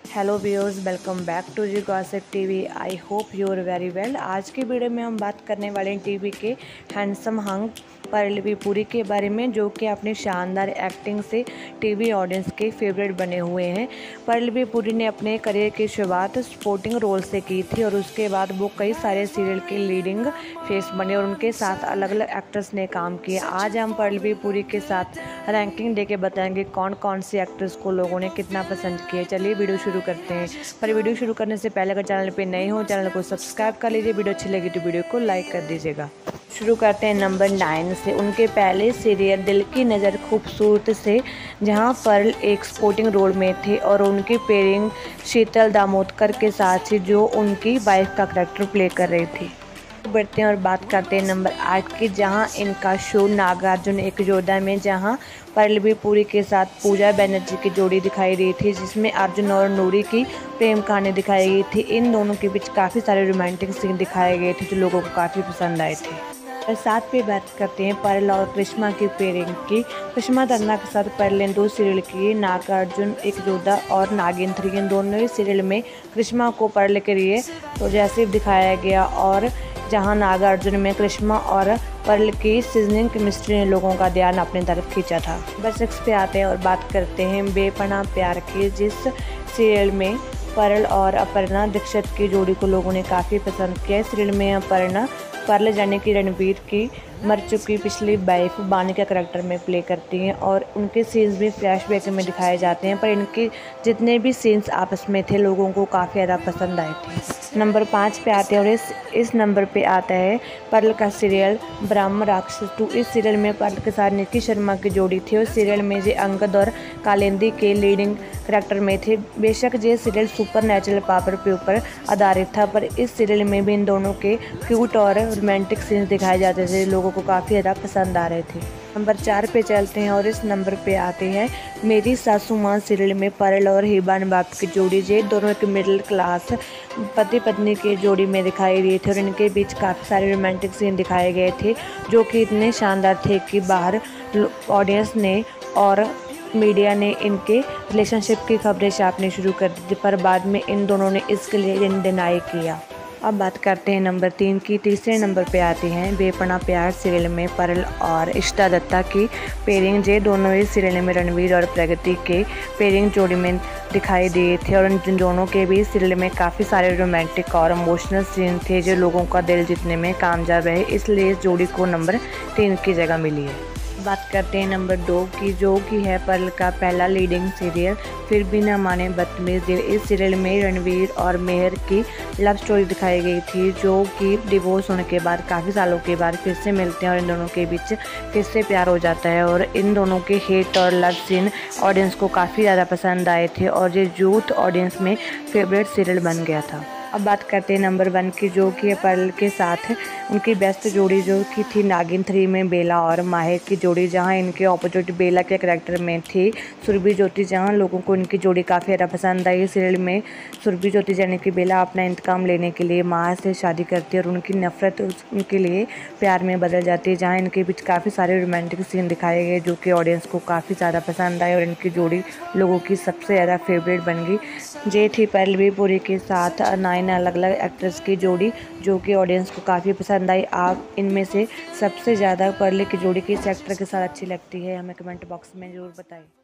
Hello viewers, welcome back to Zee gossip TV. I hope you are very well. आज की video में हम बात करने वाले हैं टीवी के हैंडसम हंग परलवी पुरी के बारे में, जो कि अपनी शानदार एक्टिंग से टीवी ऑडियंस के फेवरेट बने हुए हैं। परलवी पुरी ने अपने करियर की शुरुआत सपोर्टिंग रोल से की थी और उसके बाद वो कई सारे सीरियल के लीडिंग फेस बने और उनके साथ अलग अलग एक्टर्स ने काम किया। आज हम परलवी पुरी के साथ रैंकिंग देके बताएंगे कौन कौन सी एक्ट्रेस को लोगों ने कितना पसंद किया। चलिए वीडियो शुरू करते हैं। पर वीडियो शुरू करने से पहले अगर चैनल पे नए हो, चैनल को सब्सक्राइब कर लीजिए। वीडियो अच्छी लगी तो वीडियो को लाइक कर दीजिएगा। शुरू करते हैं नंबर 9 से। उनके पहले सीरियल दिल की नज़र खूबसूरत से, जहां पर्ल एक सपोर्टिंग रोल में थे और उनकी पेयरिंग शीतल दामोदकर के साथ थी, जो उनकी वाइफ का करैक्टर प्ले कर रही थी। बढ़ते हैं और बात करते हैं नंबर 8 की, जहां इनका शो नागार्जुन एक योद्धा में, जहां परलवी पुरी के साथ पूजा बनर्जी की जोड़ी दिखाई दी थी, जिसमें अर्जुन और नूरी की प्रेम कहानी दिखाई गई थी। इन दोनों के बीच काफ़ी सारे रोमांटिक सीन दिखाए गए थे जो लोगों को काफ़ी पसंद आए थे। और साथ पे बात करते हैं पर्ल और करिश्मा की पेयरिंग की। करिश्मा तन्ना के साथ पर्ल ने 2 सीरियल किए, नागार्जुन एक योद्धा और नागिन 3। इन दोनों ही सीरियल में करिश्मा को पर्ल के लिए पॉजिटिव दिखाया गया, और जहां नागार्जुन में करिश्मा और पर्ल की सीजनिंग केमिस्ट्री ने लोगों का ध्यान अपनी तरफ खींचा था। नंबर 6 पे आते हैं और बात करते हैं बेपनाह प्यार की, जिस सीरियल में पर्ल और अपर्णा दीक्षित की जोड़ी को लोगों ने काफ़ी पसंद किया। सीरियल में अपर्णा पर्ल जाने की रणवीर की मर चुकी पिछली वाइफ बानी का करैक्टर में प्ले करती हैं और उनके सीन्स भी फ्लैशबैक में दिखाए जाते हैं, पर इनके जितने भी सीन्स आपस में थे लोगों को काफ़ी ज़्यादा पसंद आए थे। नंबर 5 पे आते हैं और इस नंबर पे आता है पर्ल का सीरियल ब्रह्म राक्षस 2। इस सीरियल में पर्ल के साथ निकी शर्मा की जोड़ी थी और सीरियल में जे अंगद और कालिंदी के लीडिंग करैक्टर में थे। बेशक ये सीरियल सुपर नेचुरल पावर के ऊपर आधारित था, पर इस सीरियल में भी इन दोनों के क्यूट और रोमांटिक सीन्स दिखाए जाते थे, लोगों को काफ़ी ज़्यादा पसंद आ रहे थे। नंबर 4 पे चलते हैं और इस नंबर पे आते हैं मेरी सासू माँ सीरियल में पर्ल और हिबा नवाब की जोड़ी। ये दोनों एक मिडिल क्लास पति पत्नी की जोड़ी में दिखाई दिए थे और इनके बीच काफ़ी सारे रोमांटिक सीन दिखाए गए थे, जो कि इतने शानदार थे कि बाहर ऑडियंस ने और मीडिया ने इनके रिलेशनशिप की खबरें छापनी शुरू कर दी थी, पर बाद में इन दोनों ने इसके लिए डिनाई किया। अब बात करते हैं नंबर 3 की। तीसरे नंबर पे आती हैं बेपनाह प्यार सीरियल में पर्ल और इष्टा दत्ता की पेयरिंग। ये दोनों ही सीरियल में रणवीर और प्रगति के पेयरिंग जोड़ी में दिखाई दिए थे और इन दोनों के भी सीरियल में काफ़ी सारे रोमांटिक और इमोशनल सीन थे जो लोगों का दिल जीतने में कामयाब रहे, इसलिए इस जोड़ी को नंबर 3 की जगह मिली है। बात करते हैं नंबर 2 की, जो कि है पर्ल का पहला लीडिंग सीरियल फिर भी न माने बदतमीज दिल। इस सीरियल में रणवीर और मेहर की लव स्टोरी दिखाई गई थी, जो कि डिवोर्स होने के बाद काफ़ी सालों के बाद फिर से मिलते हैं और इन दोनों के बीच फिर से प्यार हो जाता है, और इन दोनों के हेट और लव सीन ऑडियंस को काफ़ी ज़्यादा पसंद आए थे और ये यूथ ऑडियंस में फेवरेट सीरियल बन गया था। अब बात करते हैं नंबर 1 की, जो कि पर्ल के साथ उनकी बेस्ट जोड़ी जो कि थी नागिन 3 में बेला और माहिर की जोड़ी, जहां इनके ऑपोजिट बेला के करैक्टर में थी सुरभि ज्योति, जहां लोगों को इनकी जोड़ी काफ़ी ज़्यादा पसंद आई। सीरियल में सुरभि ज्योति यानी कि बेला अपना इंतकाम लेने के लिए माहिर से शादी करती है और उनकी नफरत उनके लिए प्यार में बदल जाती है, जहाँ इनके बीच काफ़ी सारे रोमांटिक सीन दिखाए गए जो कि ऑडियंस को काफ़ी ज़्यादा पसंद आए और इनकी जोड़ी लोगों की सबसे ज़्यादा फेवरेट बन गई। ये थी परलवी पुरी के साथ 9 अलग अलग एक्ट्रेस की जोड़ी, जो कि ऑडियंस को काफ़ी पसंद आई। आप इनमें से सबसे ज़्यादा पर्ल की जोड़ी किस एक्टर के साथ अच्छी लगती है हमें कमेंट बॉक्स में ज़रूर बताएं।